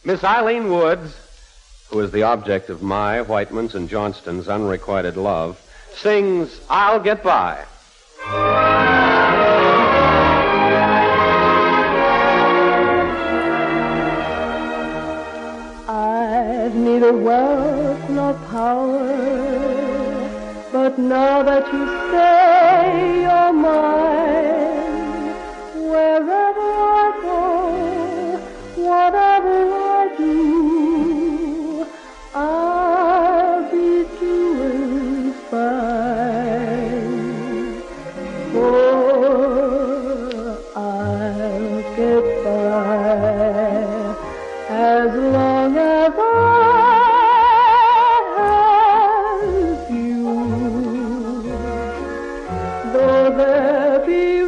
Miss Eileen Woods, who is the object of my, Whiteman's, and Johnston's unrequited love, sings I'll Get By. I've neither wealth nor power, but now that you say you're mine, wherever I go, whatever I do, I'll be doing fine. For I'll get by as long as I have you. Though there be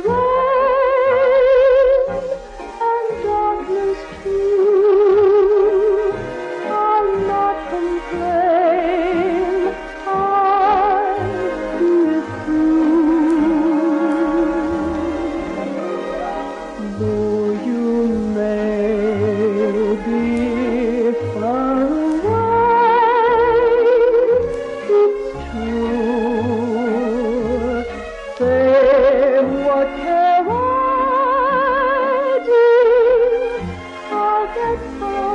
rain and darkness too, I'll not complain, I'll see it through. Though you may be far away, it's true. Say, what can I do? I'll get by.